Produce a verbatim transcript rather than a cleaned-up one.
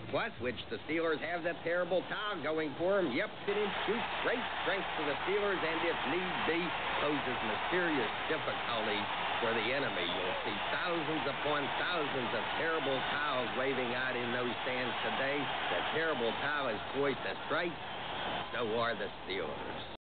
Plus, which the Steelers have that terrible towel going for them. Yep, it imputes great strength to the Steelers, and if need be, poses mysterious difficulties for the enemy. You'll see thousands upon thousands of terrible towels waving out in those stands today. The terrible towel is twice as straight. So are the Steelers.